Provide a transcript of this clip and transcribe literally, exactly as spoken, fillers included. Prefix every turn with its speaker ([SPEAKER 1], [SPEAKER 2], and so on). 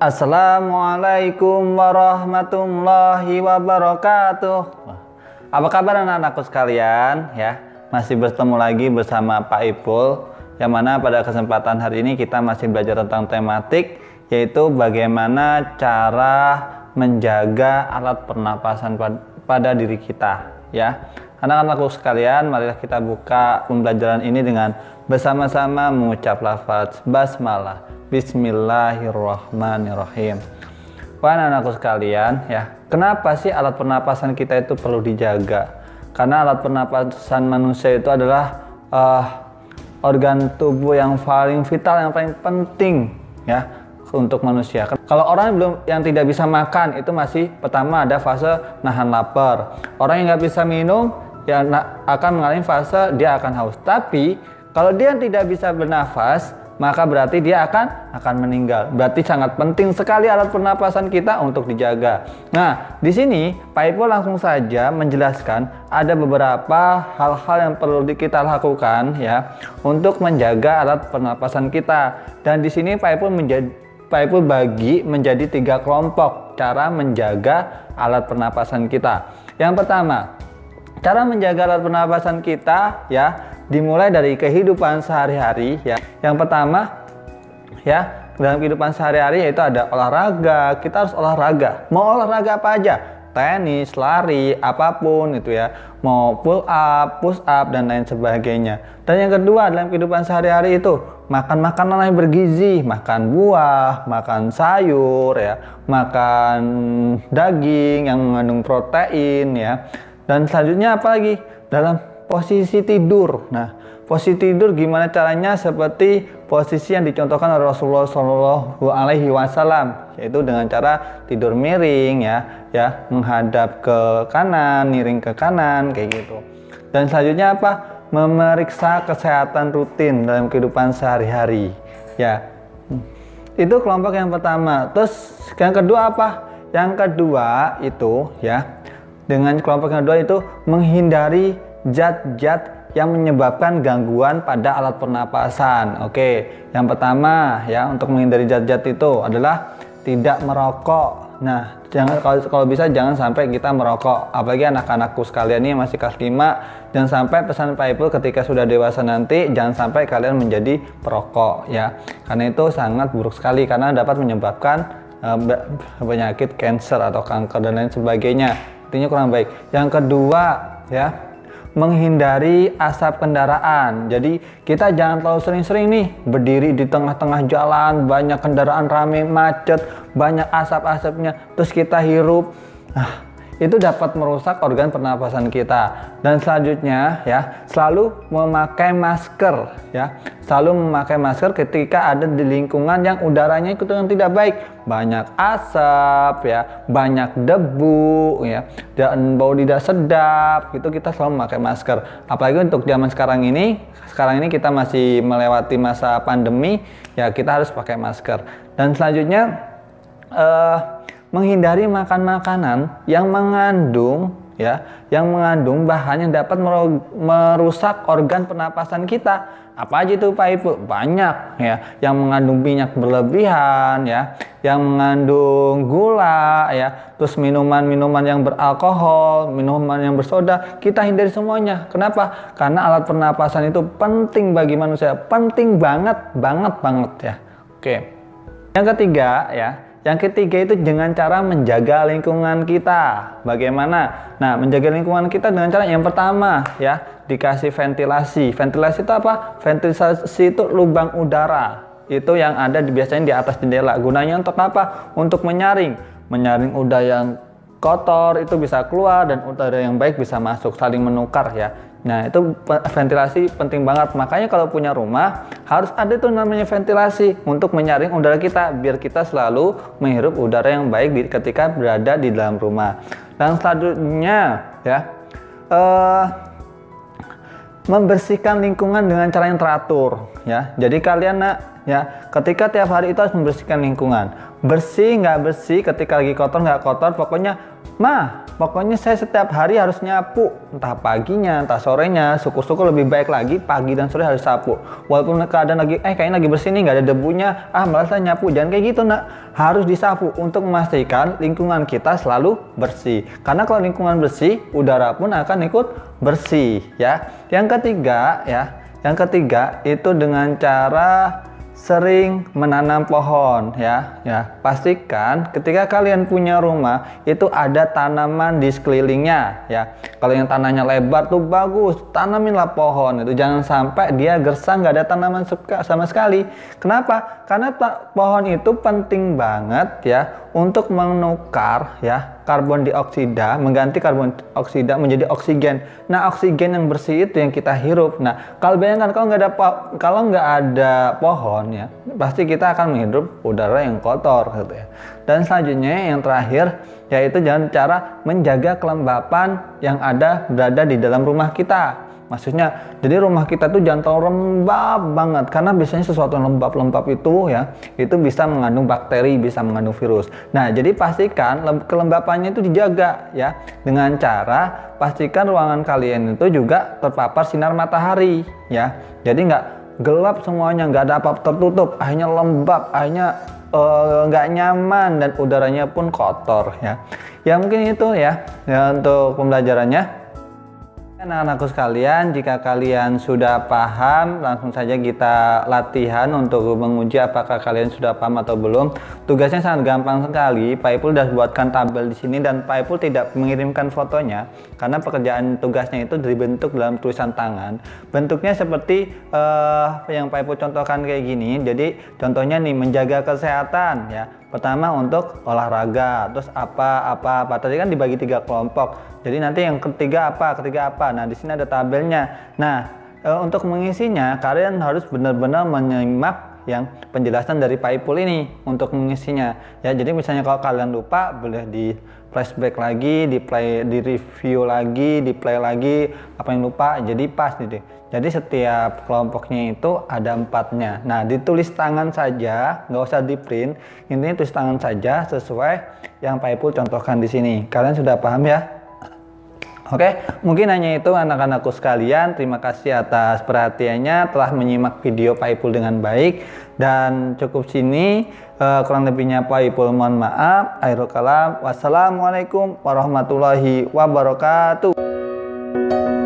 [SPEAKER 1] Assalamualaikum warahmatullahi wabarakatuh. Apa kabar anak-anakku sekalian ya? Masih bertemu lagi bersama Pak Ipul, yang mana pada kesempatan hari ini kita masih belajar tentang tematik, yaitu bagaimana cara menjaga alat pernapasan pada diri kita ya. Anak-anakku sekalian, marilah kita buka pembelajaran ini dengan bersama-sama mengucap lafaz basmalah. Bismillahirrahmanirrahim. Wah, anak-anakku sekalian ya, kenapa sih alat pernapasan kita itu perlu dijaga? Karena alat pernapasan manusia itu adalah uh, organ tubuh yang paling vital, yang paling penting ya untuk manusia. Kalau orang yang belum yang tidak bisa makan, itu masih pertama ada fase nahan lapar. Orang yang nggak bisa minum ya akan mengalami fase dia akan haus. Tapi kalau dia tidak bisa bernafas, maka berarti dia akan akan meninggal. Berarti sangat penting sekali alat pernapasan kita untuk dijaga. Nah, di sini Pak Ipul langsung saja menjelaskan ada beberapa hal-hal yang perlu kita lakukan ya untuk menjaga alat pernapasan kita. Dan di sini Pak Ipul menjadi Pak Ipul bagi menjadi tiga kelompok cara menjaga alat pernapasan kita. Yang pertama, cara menjaga alat pernapasan kita ya dimulai dari kehidupan sehari-hari ya. Yang pertama ya, dalam kehidupan sehari-hari yaitu ada olahraga. Kita harus olahraga. Mau olahraga apa aja? Tenis, lari, apapun itu ya. Mau pull up, push up dan lain sebagainya. Dan yang kedua dalam kehidupan sehari-hari itu makan makanan yang bergizi, makan buah, makan sayur ya, makan daging yang mengandung protein ya. Dan selanjutnya apa lagi? Dalam posisi tidur. Nah, posisi tidur gimana caranya? Seperti posisi yang dicontohkan oleh Rasulullah Shallallahu Alaihi Wasallam, yaitu dengan cara tidur miring ya, ya menghadap ke kanan, miring ke kanan kayak gitu. Dan selanjutnya apa? Memeriksa kesehatan rutin dalam kehidupan sehari-hari. Ya, itu kelompok yang pertama. Terus yang kedua apa? Yang kedua itu ya, dengan kelompok yang kedua itu menghindari zat-zat yang menyebabkan gangguan pada alat pernapasan. Oke, yang pertama ya untuk menghindari zat-zat itu adalah tidak merokok. Nah, jangan kalau, kalau bisa jangan sampai kita merokok. Apalagi anak-anakku sekalian ini masih kelas lima, jangan sampai pesan Pak Ipul ketika sudah dewasa nanti jangan sampai kalian menjadi perokok ya. Karena itu sangat buruk sekali karena dapat menyebabkan uh, penyakit kanker atau kanker dan lain sebagainya. Artinya kurang baik. Yang kedua ya, menghindari asap kendaraan. Jadi kita jangan terlalu sering-sering nih berdiri di tengah-tengah jalan, banyak kendaraan rame, macet, banyak asap-asapnya, terus kita hirup. Nah, itu dapat merusak organ pernapasan kita. Dan selanjutnya ya, selalu memakai masker ya. Selalu memakai masker ketika ada di lingkungan yang udaranya itu yang tidak baik. Banyak asap ya, banyak debu ya, dan bau tidak sedap, gitu kita selalu memakai masker. Apalagi untuk zaman sekarang ini, sekarang ini kita masih melewati masa pandemi ya, kita harus pakai masker. Dan selanjutnya uh, menghindari makan makanan yang mengandung ya, yang mengandung bahan yang dapat merusak organ pernapasan kita. Apa aja itu Pak Ipul? Banyak ya, yang mengandung minyak berlebihan ya, yang mengandung gula ya, terus minuman-minuman yang beralkohol, minuman yang bersoda, kita hindari semuanya. Kenapa? Karena alat pernapasan itu penting bagi manusia, penting banget, banget banget ya. Oke. Yang ketiga ya, yang ketiga itu dengan cara menjaga lingkungan kita. Bagaimana? Nah, menjaga lingkungan kita dengan cara yang pertama ya, dikasih ventilasi. Ventilasi itu apa? Ventilasi itu lubang udara. Itu yang ada di, biasanya di atas jendela. Gunanya untuk apa? Untuk menyaring. Menyaring udara yang kotor itu bisa keluar dan udara yang baik bisa masuk, saling menukar ya. Nah, itu ventilasi penting banget. Makanya kalau punya rumah harus ada tuh namanya ventilasi untuk menyaring udara kita biar kita selalu menghirup udara yang baik ketika berada di dalam rumah. Dan selanjutnya ya, uh, membersihkan lingkungan dengan cara yang teratur ya. Jadi kalian nak ya, ketika tiap hari itu harus membersihkan lingkungan. bersih nggak bersih, ketika lagi kotor nggak kotor, pokoknya mah pokoknya saya setiap hari harus nyapu, entah paginya entah sorenya, syukur-syukur lebih baik lagi pagi dan sore harus sapu, walaupun keadaan lagi eh kayaknya lagi bersih nih nggak ada debunya, ah malas nyapu. Jangan kayak gitu nak, harus disapu untuk memastikan lingkungan kita selalu bersih, karena kalau lingkungan bersih udara pun akan ikut bersih ya. Yang ketiga ya, yang ketiga itu dengan cara sering menanam pohon ya. Ya, pastikan ketika kalian punya rumah itu ada tanaman di sekelilingnya ya. Kalau yang tanahnya lebar tuh bagus, tanaminlah pohon itu, jangan sampai dia gersang nggak ada tanaman sama sekali. Kenapa? Karena pohon itu penting banget ya untuk menukar ya karbon dioksida, mengganti karbon dioksida menjadi oksigen. Nah, oksigen yang bersih itu yang kita hirup. Nah, kalau bayangkan kalau nggak ada kalau nggak ada pohon ya, pasti kita akan menghirup udara yang kotor gitu ya. Dan selanjutnya yang terakhir yaitu jangan cara menjaga kelembapan yang ada berada di dalam rumah kita. Maksudnya, jadi rumah kita tuh jangan terlalu lembab banget, karena biasanya sesuatu yang lembab-lembab itu ya, itu bisa mengandung bakteri, bisa mengandung virus. Nah, jadi pastikan kelembapannya itu dijaga ya, dengan cara pastikan ruangan kalian itu juga terpapar sinar matahari ya. Jadi nggak gelap semuanya, nggak ada apa-apa tertutup, akhirnya lembab, akhirnya nggak uh, nyaman dan udaranya pun kotor ya. Ya mungkin itu ya, ya untuk pembelajarannya. Anak-anakku sekalian, jika kalian sudah paham, langsung saja kita latihan untuk menguji apakah kalian sudah paham atau belum. Tugasnya sangat gampang sekali. Pak Ipul sudah buatkan tabel di sini dan Pak Ipul tidak mengirimkan fotonya karena pekerjaan tugasnya itu dibentuk dalam tulisan tangan. Bentuknya seperti uh, yang Pak Ipul contohkan kayak gini. Jadi contohnya nih, menjaga kesehatan ya. Pertama untuk olahraga, terus apa apa apa. Tadi kan dibagi tiga kelompok. Jadi nanti yang ketiga apa, ketiga apa. Nah, di sini ada tabelnya. Nah, e, untuk mengisinya kalian harus benar-benar menyimak yang penjelasan dari Pak Ipul ini untuk mengisinya. Ya, jadi misalnya kalau kalian lupa, boleh di flashback lagi, di play, di review lagi, di play lagi apa yang lupa. Jadi pas gitu. Jadi setiap kelompoknya itu ada empatnya. Nah, ditulis tangan saja, nggak usah di print. Intinya tulis tangan saja sesuai yang Pak Ipul contohkan di sini. Kalian sudah paham ya? Oke, mungkin hanya itu anak-anakku sekalian. Terima kasih atas perhatiannya, telah menyimak video Pak Ipul dengan baik. Dan cukup sini, uh, kurang lebihnya Pak Ipul mohon maaf. Akhirul kalam. Wassalamualaikum warahmatullahi wabarakatuh.